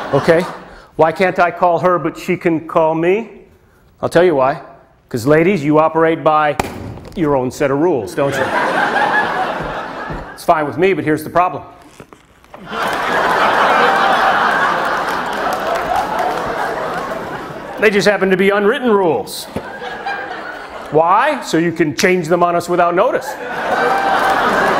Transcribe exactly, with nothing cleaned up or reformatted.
Okay? Why can't I call her but she can call me? I'll tell you why. Because ladies, you operate by your own set of rules, don't you? It's fine with me, but here's the problem. They just happen to be unwritten rules. Why? So you can change them on us without notice.